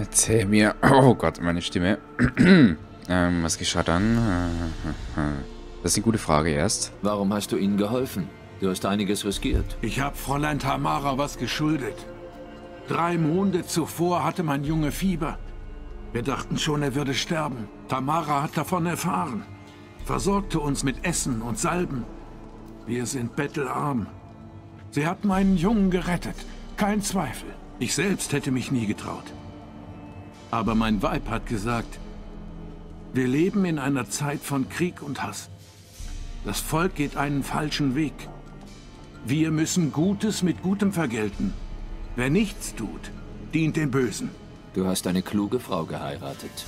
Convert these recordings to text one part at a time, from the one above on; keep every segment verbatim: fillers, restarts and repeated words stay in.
Erzähl mir. Oh Gott, meine Stimme. ähm, was geschah dann? Das ist eine gute Frage erst. Warum hast du ihnen geholfen? Du hast einiges riskiert. Ich habe Fräulein Tamara was geschuldet. Drei Monde zuvor hatte mein Junge Fieber. Wir dachten schon, er würde sterben. Tamara hat davon erfahren. Versorgte uns mit Essen und Salben. Wir sind bettelarm. Sie hat meinen Jungen gerettet. Kein Zweifel. Ich selbst hätte mich nie getraut. Aber mein Weib hat gesagt, wir leben in einer Zeit von Krieg und Hass. Das Volk geht einen falschen Weg. Wir müssen Gutes mit Gutem vergelten. Wer nichts tut, dient den Bösen. Du hast eine kluge Frau geheiratet.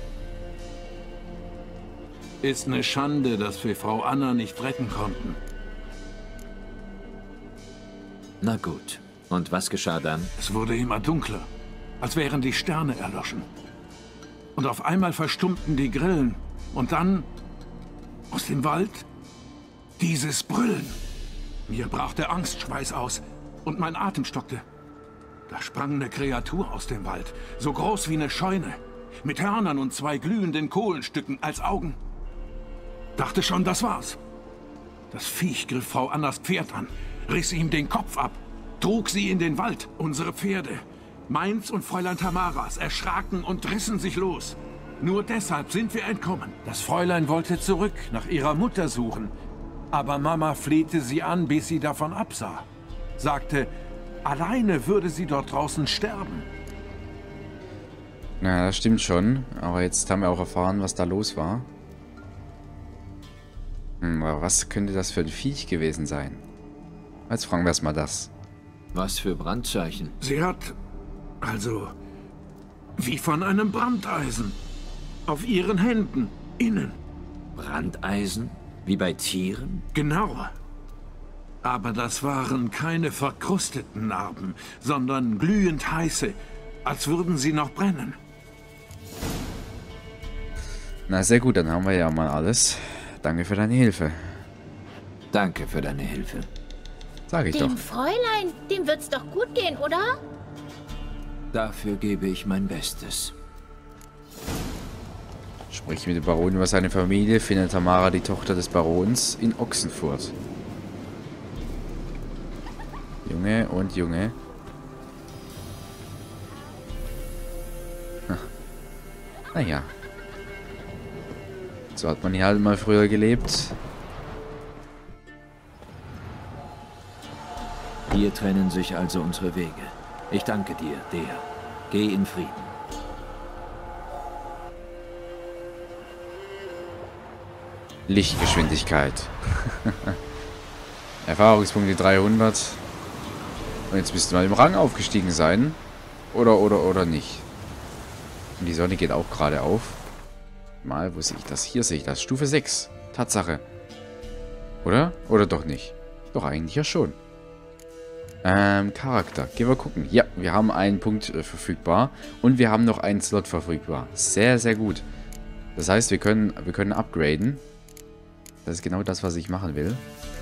Ist eine Schande, dass wir Frau Anna nicht retten konnten. Na gut. Und was geschah dann? Es wurde immer dunkler, als wären die Sterne erloschen. Und auf einmal verstummten die Grillen. Und dann, aus dem Wald, dieses Brüllen. Mir brach der Angstschweiß aus und mein Atem stockte. Da sprang eine Kreatur aus dem Wald, so groß wie eine Scheune, mit Hörnern und zwei glühenden Kohlenstücken als Augen. Dachte schon, das war's. Das Viech griff Frau Annas Pferd an, riss ihm den Kopf ab, trug sie in den Wald. Unsere Pferde, meins und Fräulein Tamaras, erschraken und rissen sich los. Nur deshalb sind wir entkommen. Das Fräulein wollte zurück, nach ihrer Mutter suchen. Aber Mama flehte sie an, bis sie davon absah. Sagte, alleine würde sie dort draußen sterben. Na, das stimmt schon. Aber jetzt haben wir auch erfahren, was da los war. Hm, aber was könnte das für ein Viech gewesen sein? Jetzt fragen wir erstmal das. Was für Brandzeichen? Sie hat, also, wie von einem Brandeisen. Auf ihren Händen, innen. Brandeisen? Wie bei Tieren? Genau. Aber das waren keine verkrusteten Narben, sondern glühend heiße, als würden sie noch brennen. Na, sehr gut, dann haben wir ja mal alles. Danke für deine Hilfe. Danke für deine Hilfe. Sag ich doch. Dem Fräulein, dem wird's doch gut gehen, oder? Dafür gebe ich mein Bestes. Sprich mit dem Baron über seine Familie, findet Tamara die Tochter des Barons in Ochsenfurt. Junge und Junge. Hm. Naja. So hat man hier halt mal früher gelebt. Hier trennen sich also unsere Wege. Ich danke dir, Dea. Geh in Frieden. Lichtgeschwindigkeit. Erfahrungspunkte dreihundert. Und jetzt müsste mal im Rang aufgestiegen sein. Oder, oder, oder nicht. Und die Sonne geht auch gerade auf. Mal, wo sehe ich das? Hier sehe ich das. Stufe sechs. Tatsache. Oder? Oder doch nicht? Doch eigentlich ja schon. Ähm, Charakter. Gehen wir gucken. Ja, wir haben einen Punkt äh, verfügbar. Und wir haben noch einen Slot verfügbar. Sehr, sehr gut. Das heißt, wir können, wir können upgraden. Das ist genau das, was ich machen will.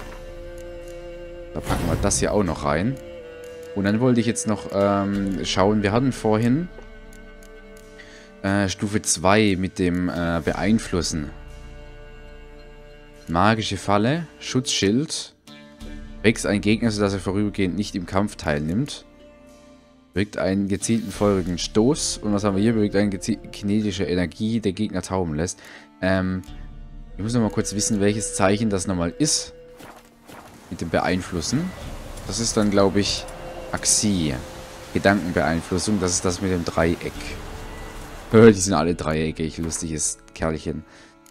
Da packen wir das hier auch noch rein. Und dann wollte ich jetzt noch ähm, schauen. Wir hatten vorhin äh, Stufe zwei mit dem äh, Beeinflussen. Magische Falle, Schutzschild. Wächst ein Gegner, sodass er vorübergehend nicht im Kampf teilnimmt. Wirkt einen gezielten feurigen Stoß. Und was haben wir hier? Wirkt eine kinetische Energie, der Gegner tauben lässt. Ähm, ich muss noch mal kurz wissen, welches Zeichen das nochmal ist. Mit dem Beeinflussen. Das ist dann, glaube ich, Axie. Gedankenbeeinflussung. Das ist das mit dem Dreieck. Die sind alle dreieckig. Lustiges Kerlchen.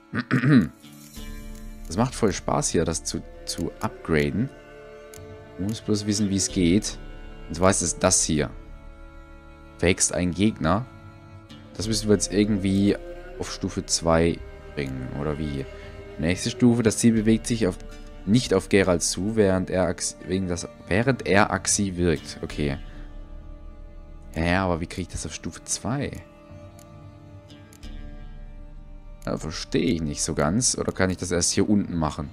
Das macht voll Spaß hier, das zu, zu upgraden. Ich muss bloß wissen, wie es geht. Und zwar ist es das hier. Wächst ein Gegner. Das müssen wir jetzt irgendwie auf Stufe zwei bringen. Oder wie? Nächste Stufe. Das Ziel bewegt sich auf, nicht auf Geralt zu, während er, wegen das, während er Axie wirkt. Okay. Ja, aber wie kriege ich das auf Stufe zwei? Ja, verstehe ich nicht so ganz. Oder kann ich das erst hier unten machen?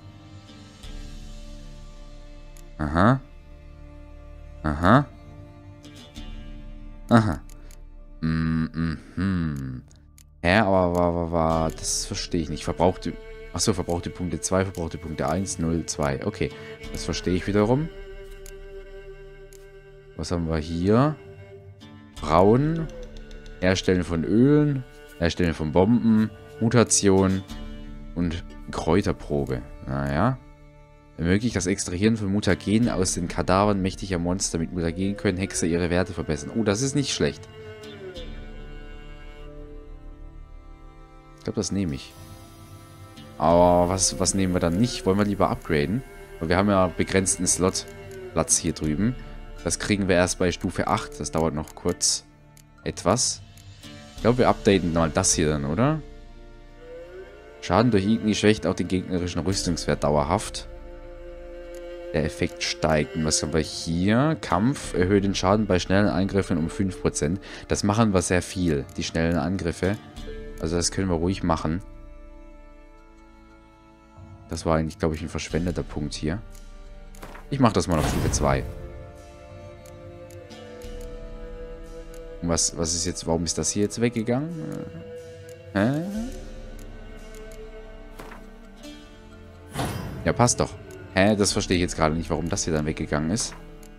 Aha. Aha. Aha. Mm, mm, hm. Hä, aber, aber, aber, aber das verstehe ich nicht. Verbrauchte... Achso, verbrauchte Punkte zwei, verbrauchte Punkte eins, null, zwei. Okay, das verstehe ich wiederum. Was haben wir hier? Brauen. Herstellen von Ölen. Herstellen von Bomben. Mutation. Und Kräuterprobe. Naja. Ermöglicht das Extrahieren von Mutagenen aus den Kadavern mächtiger Monster. Mit Mutagenen können Hexer ihre Werte verbessern. Oh, das ist nicht schlecht. Ich glaube, das nehme ich. Aber was, was nehmen wir dann nicht? Wollen wir lieber upgraden? Weil wir haben ja begrenzten Slot-Platz hier drüben. Das kriegen wir erst bei Stufe acht. Das dauert noch kurz etwas. Ich glaube, wir updaten mal das hier dann, oder? Schaden durch Igni schwächt auch den gegnerischen Rüstungswert dauerhaft. Der Effekt steigt. Und was haben wir hier? Kampf erhöht den Schaden bei schnellen Angriffen um fünf Prozent. Das machen wir sehr viel, die schnellen Angriffe. Also das können wir ruhig machen. Das war eigentlich, glaube ich, ein verschwendeter Punkt hier. Ich mache das mal auf Stufe zwei. Und was, was ist jetzt, warum ist das hier jetzt weggegangen? Hä? Ja, passt doch. Hä, das verstehe ich jetzt gerade nicht, warum das hier dann weggegangen ist.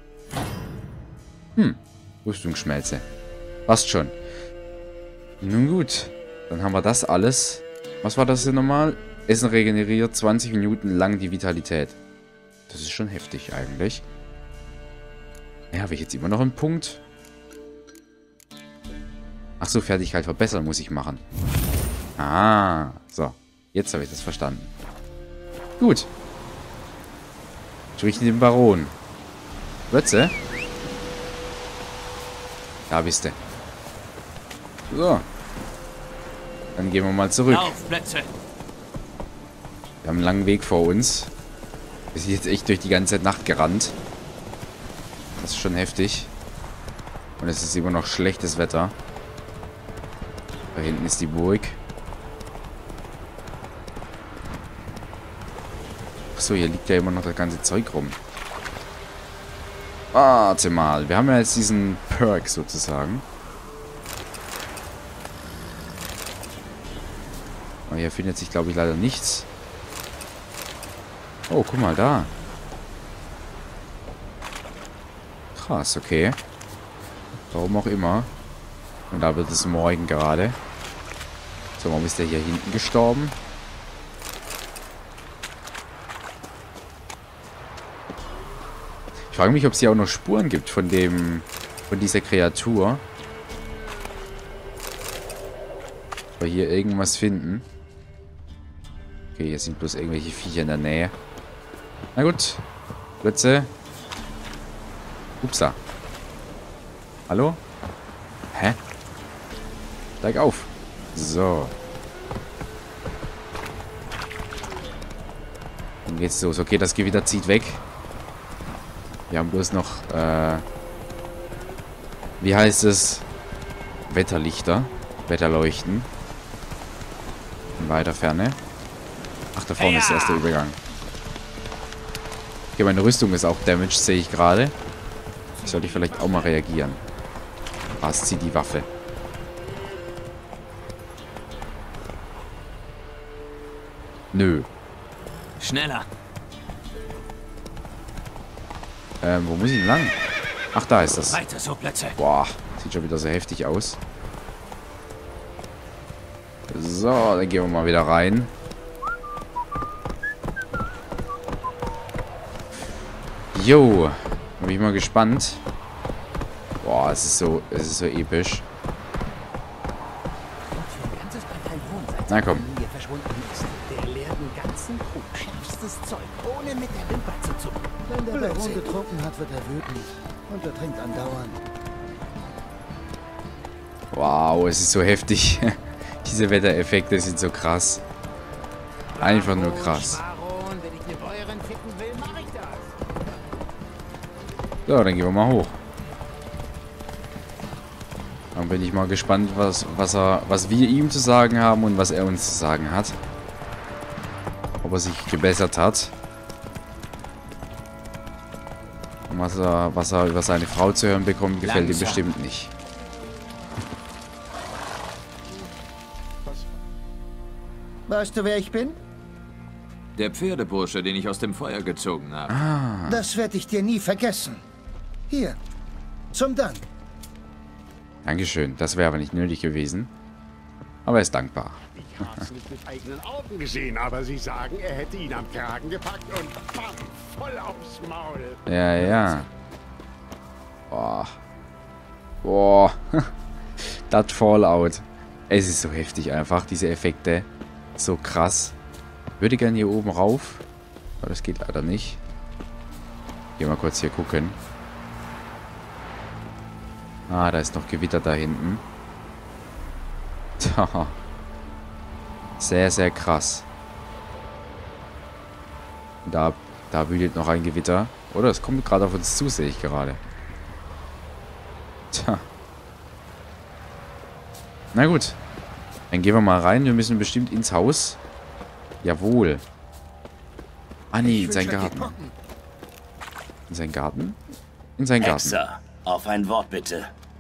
Hm, Rüstungsschmelze. Passt schon. Nun gut, dann haben wir das alles. Was war das hier nochmal? Essen regeneriert zwanzig Minuten lang die Vitalität. Das ist schon heftig eigentlich. Ja, habe ich jetzt immer noch einen Punkt? Ach so, Fertigkeit verbessern muss ich machen. Ah, so. Jetzt habe ich das verstanden. Gut. Sprich den Baron. Plötze? Da bist du. So. Dann gehen wir mal zurück. Laufplätze. Wir haben einen langen Weg vor uns. Wir sind jetzt echt durch die ganze Nacht gerannt. Das ist schon heftig. Und es ist immer noch schlechtes Wetter. Da hinten ist die Burg. Achso, hier liegt ja immer noch das ganze Zeug rum. Warte mal. Wir haben ja jetzt diesen Perk sozusagen. Aber hier findet sich, glaube ich, leider nichts. Oh, guck mal da. Krass, okay. Warum auch immer. Und da wird es morgen gerade. So, warum ist der hier hinten gestorben? Ich frage mich, ob es hier auch noch Spuren gibt von dem, von dieser Kreatur. Ob wir hier irgendwas finden. Okay, hier sind bloß irgendwelche Viecher in der Nähe. Na gut. Plätze. Upsa. Hallo? Hä? Steig auf. So. Dann geht's los. Okay, das Gewitter zieht weg. Wir haben bloß noch, äh... wie heißt es? Wetterlichter. Wetterleuchten. In weiter Ferne. Ach, da vorne ist erst der Übergang. Okay, meine Rüstung ist auch damaged, sehe ich gerade. Sollte ich vielleicht auch mal reagieren. Was zieht die Waffe? Nö. Schneller. Ähm, wo muss ich denn lang? Ach, da ist das. Weiter so, Plätze. Boah, sieht schon wieder so heftig aus. So, dann gehen wir mal wieder rein. Jo, bin ich mal gespannt. Boah, es ist so, es ist so episch. Na komm. Der leert den ganzen Krug. Schärfstes Zeug, ohne mit der Wimper zu zucken. Wenn der Baron getrunken hat, wird er wütend. Und er trinkt andauernd. Wow, es ist so heftig. Diese Wettereffekte sind so krass. Einfach nur krass. So, dann gehen wir mal hoch. Dann bin ich mal gespannt, was, was, er, was wir ihm zu sagen haben und was er uns zu sagen hat. Ob er sich gebessert hat. Und was er, was er über seine Frau zu hören bekommt, gefällt ihm bestimmt nicht. Weißt du, wer ich bin? Der Pferdebursche, den ich aus dem Feuer gezogen habe. Ah. Das werde ich dir nie vergessen. Hier, zum Dank. Dankeschön. Das wäre aber nicht nötig gewesen. Aber er ist dankbar. Ich hab's nicht mit eigenen Augen gesehen, aber sie sagen, er hätte ihn am Kragen gepackt und bam, voll aufs Maul. Ja, ja. Boah. Boah. Das Fallout. Es ist so heftig einfach, diese Effekte. So krass. Würde gerne hier oben rauf. Aber das geht leider nicht. Gehen wir mal kurz hier gucken. Ah, da ist noch Gewitter da hinten. Tja. Sehr, sehr krass. Da, da wütet noch ein Gewitter. Oder es kommt gerade auf uns zu, sehe ich gerade. Tja. Na gut. Dann gehen wir mal rein. Wir müssen bestimmt ins Haus. Jawohl. Ah nee, in seinen Garten. In seinen Garten? In seinen Garten. Hexer, auf ein Wort bitte.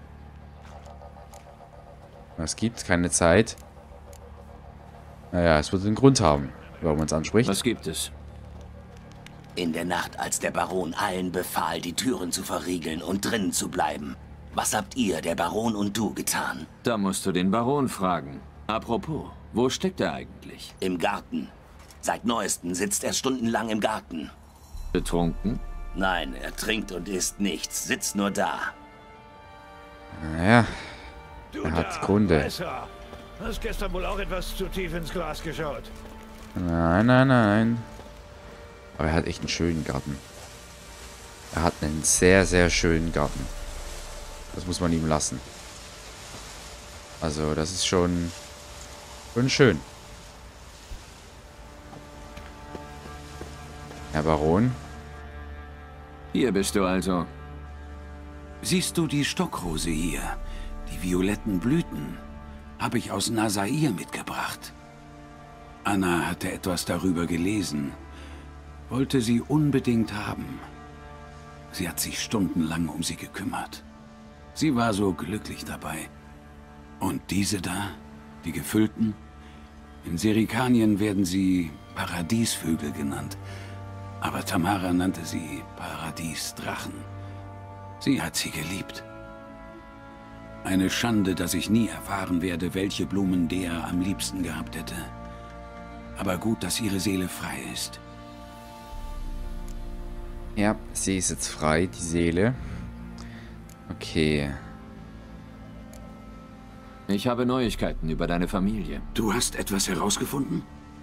Es gibt keine Zeit. Naja, es wird einen Grund haben, warum man es anspricht. Was gibt es? In der Nacht, als der Baron allen befahl, die Türen zu verriegeln und drinnen zu bleiben. Was habt ihr, der Baron und du, getan? Da musst du den Baron fragen. Apropos, wo steckt er eigentlich? Im Garten. Seit Neuestem sitzt er stundenlang im Garten. Betrunken? Nein, er trinkt und isst nichts, sitzt nur da. Naja, Du er hat da, Gründe. Messer. Hast gestern wohl auch etwas zu tief ins Glas geschaut. Nein, nein, nein. Aber er hat echt einen schönen Garten. Er hat einen sehr, sehr schönen Garten. Das muss man ihm lassen. Also, das ist schon, schon schön. Herr Baron. Hier bist du also. Siehst du die Stockrose hier? Die violetten Blüten habe ich aus Nasair mitgebracht. Anna hatte etwas darüber gelesen. Wollte sie unbedingt haben. Sie hat sich stundenlang um sie gekümmert. Sie war so glücklich dabei. Und diese da, die gefüllten? In Serikanien werden sie Paradiesvögel genannt. Aber Tamara nannte sie Paradiesdrachen. Sie hat sie geliebt. Eine Schande, dass ich nie erfahren werde, welche Blumen der am liebsten gehabt hätte. Aber gut, dass ihre Seele frei ist. Ja, sie ist jetzt frei, die Seele. Okay. Ich habe Neuigkeiten über deine Familie. Du hast etwas herausgefunden?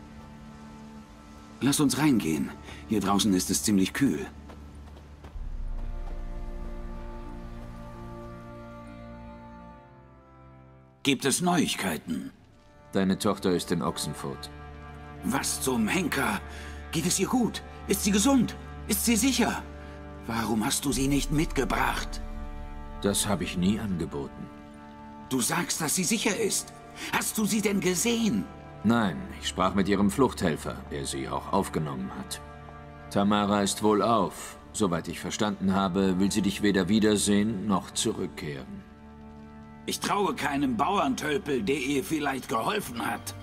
Lass uns reingehen. Hier draußen ist es ziemlich kühl. Gibt es Neuigkeiten? Deine Tochter ist in Ochsenfurt. Was zum Henker? Geht es ihr gut? Ist sie gesund? Ist sie sicher? Warum hast du sie nicht mitgebracht? Das habe ich nie angeboten. Du sagst, dass sie sicher ist. Hast du sie denn gesehen? Nein, ich sprach mit ihrem Fluchthelfer, der sie auch aufgenommen hat. Tamara ist wohlauf. Soweit ich verstanden habe, will sie dich weder wiedersehen noch zurückkehren. Ich traue keinem Bauerntölpel, der ihr vielleicht geholfen hat.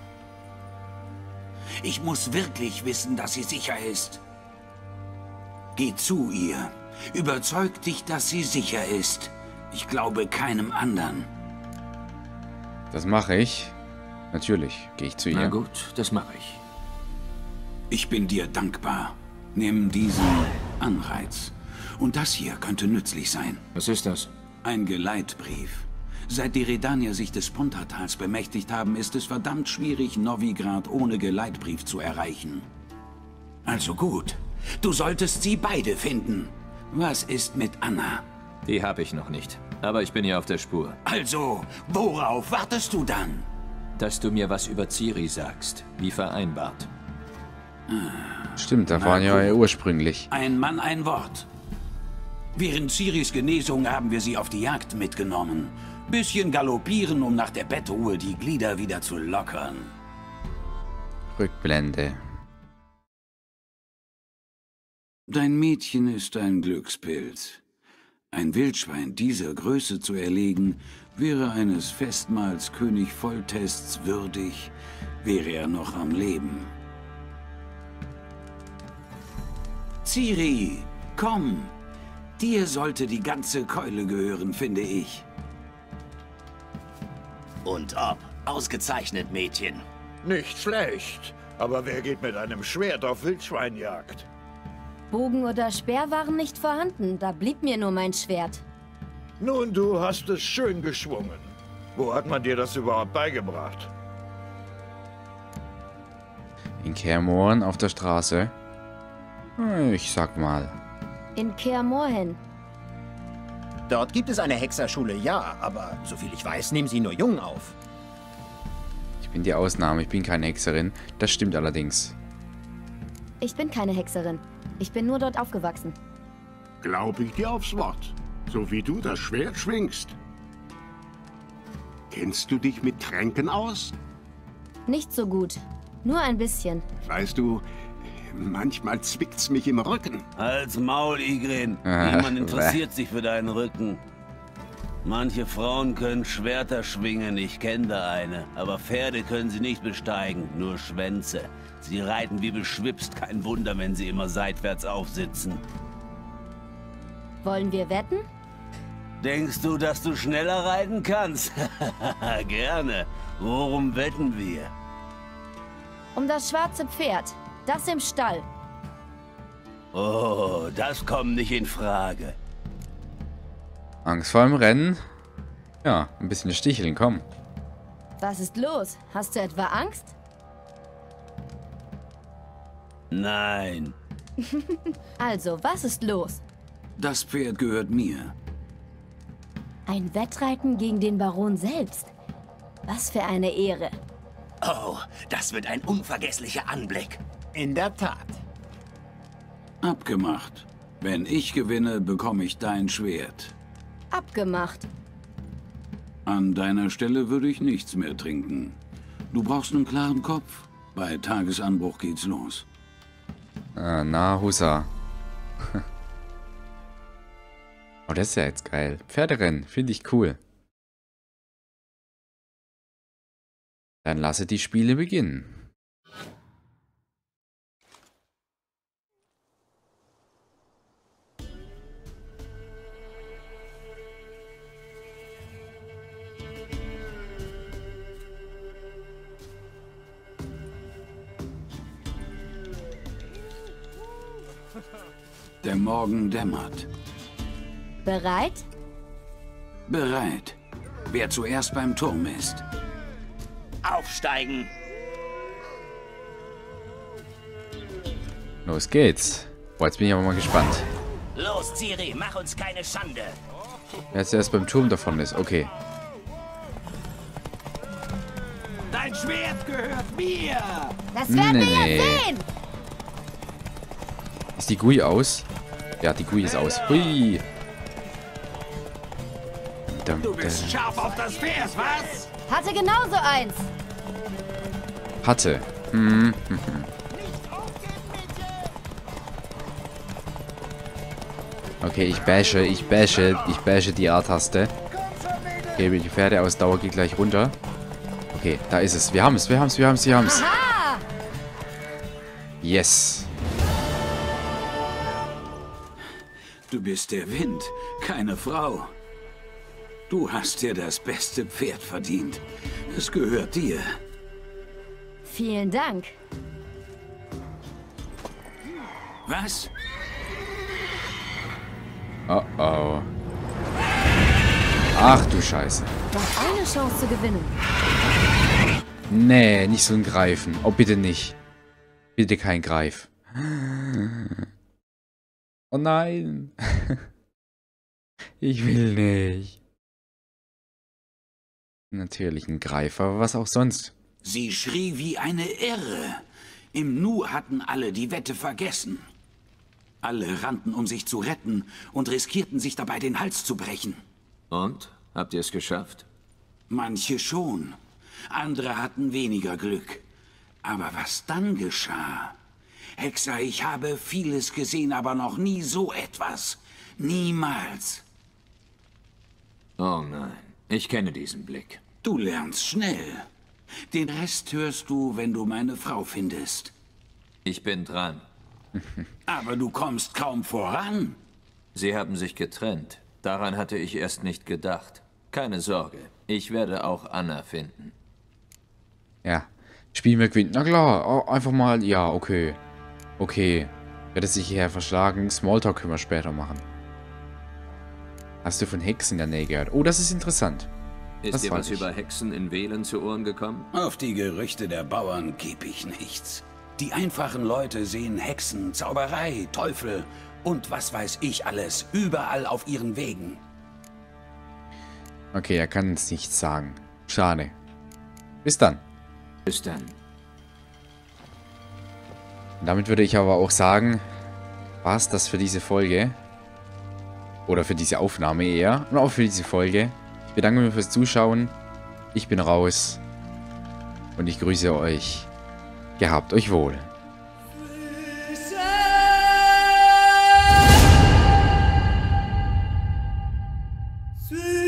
Ich muss wirklich wissen, dass sie sicher ist. Geh zu ihr. Überzeug dich, dass sie sicher ist. Ich glaube keinem anderen. Das mache ich. Natürlich gehe ich zu ihr. Na gut, das mache ich. Ich bin dir dankbar. Nimm diesen Anreiz. Und das hier könnte nützlich sein. Was ist das? Ein Geleitbrief. Seit die Redanier sich des Pontatals bemächtigt haben, ist es verdammt schwierig, Novigrad ohne Geleitbrief zu erreichen. Also gut. Du solltest sie beide finden. Was ist mit Anna? Die habe ich noch nicht. Aber ich bin hier auf der Spur. Also, worauf wartest du dann? Dass du mir was über Ciri sagst, wie vereinbart. Stimmt, da waren ja gut. ursprünglich. Ein Mann, ein Wort. Während Ciris Genesung haben wir sie auf die Jagd mitgenommen. Bisschen galoppieren, um nach der Bettruhe die Glieder wieder zu lockern. Rückblende. Dein Mädchen ist ein Glückspilz. Ein Wildschwein dieser Größe zu erlegen, wäre eines Festmahls König Foltests würdig, wäre er noch am Leben. Ciri, komm! Dir sollte die ganze Keule gehören, finde ich. Und ob. Ausgezeichnet, Mädchen. Nicht schlecht. Aber wer geht mit einem Schwert auf Wildschweinjagd? Bogen oder Speer waren nicht vorhanden, da blieb mir nur mein Schwert. Nun, du hast es schön geschwungen. Wo hat man dir das überhaupt beigebracht? In Kaer Morhen auf der Straße. Ich sag mal. In Kaer Morhen. Dort gibt es eine Hexerschule, ja, aber soviel ich weiß, nehmen sie nur Jungen auf. Ich bin die Ausnahme, ich bin keine Hexerin. Das stimmt allerdings. Ich bin keine Hexerin. Ich bin nur dort aufgewachsen. Glaub ich dir aufs Wort. So wie du das Schwert schwingst. Kennst du dich mit Tränken aus? Nicht so gut. Nur ein bisschen. Weißt du, manchmal zwickt's mich im Rücken. Halt's Maul, Ygrin. Ah, Niemand interessiert sich für deinen Rücken. Manche Frauen können Schwerter schwingen, ich kenne da eine. Aber Pferde können sie nicht besteigen, nur Schwänze. Sie reiten wie beschwipst, kein Wunder, wenn sie immer seitwärts aufsitzen. Wollen wir wetten? Denkst du, dass du schneller reiten kannst? Gerne. Worum wetten wir? Um das schwarze Pferd. Das im Stall. Oh, das kommt nicht in Frage. Angst vor dem Rennen? Ja, ein bisschen sticheln, komm. Was ist los? Hast du etwa Angst? Nein. Also, was ist los? Das Pferd gehört mir. Ein Wettreiten gegen den Baron selbst. Was für eine Ehre. Oh, das wird ein unvergesslicher Anblick. In der Tat. Abgemacht. Wenn ich gewinne, bekomme ich dein Schwert. Abgemacht. An deiner Stelle würde ich nichts mehr trinken. Du brauchst einen klaren Kopf. Bei Tagesanbruch geht's los. Ah, na, Hussa. Oh, das ist ja jetzt geil. Pferderennen, finde ich cool. Dann lasse die Spiele beginnen. Der Morgen dämmert. Bereit? Bereit. Wer zuerst beim Turm ist. Aufsteigen! Los geht's. Boah, jetzt bin ich aber mal gespannt. Los, Ciri, mach uns keine Schande! Wer zuerst beim Turm davon ist, okay. Dein Schwert gehört mir! Das werden Nee, wir nee. jetzt sehen! Ist die Gui aus? Ja, die Gui ist aus. Hui. Dum, Du bist dum. scharf auf das Pferd, was? Hatte genauso eins. Hatte. Hm, hm, hm. Okay, ich bashe, ich bashe, ich bashe die A-Taste. Okay, die Pferdeausdauer geht gleich runter. Okay, da ist es. Wir haben es, wir haben es, wir haben es, wir haben es. Aha! Yes. Du bist der Wind, keine Frau. Du hast dir das beste Pferd verdient. Es gehört dir. Vielen Dank. Was? Oh oh. Ach du Scheiße. Noch eine Chance zu gewinnen. Nee, nicht so ein Greifen. Oh, bitte nicht. Bitte kein Greif. Oh nein. Ich will nicht. Natürlich ein Greifer, aber was auch sonst. Sie schrie wie eine Irre. Im Nu hatten alle die Wette vergessen. Alle rannten, um sich zu retten und riskierten sich dabei, den Hals zu brechen. Und? Habt ihr es geschafft? Manche schon. Andere hatten weniger Glück. Aber was dann geschah? Hexer, ich habe vieles gesehen, aber noch nie so etwas. Niemals. Oh nein, ich kenne diesen Blick. Du lernst schnell. Den Rest hörst du, wenn du meine Frau findest. Ich bin dran. Aber du kommst kaum voran. Sie haben sich getrennt. Daran hatte ich erst nicht gedacht. Keine Sorge, ich werde auch Anna finden. Ja, Spiel mir gewinnt. Na klar, oh, einfach mal, ja, okay. Okay, werde sich hierher verschlagen. Smalltalk können wir später machen. Hast du von Hexen in der Nähe gehört? Oh, das ist interessant. Ist das dir was ich. über Hexen in Velen zu Ohren gekommen? Auf die Gerüchte der Bauern gebe ich nichts. Die einfachen Leute sehen Hexen, Zauberei, Teufel und was weiß ich alles, überall auf ihren Wegen. Okay, er kann uns nichts sagen. Schade. Bis dann. Bis dann. Und damit würde ich aber auch sagen, war es das für diese Folge. Oder für diese Aufnahme eher. Und auch für diese Folge. Ich bedanke mich fürs Zuschauen. Ich bin raus. Und ich grüße euch. Gehabt euch wohl. See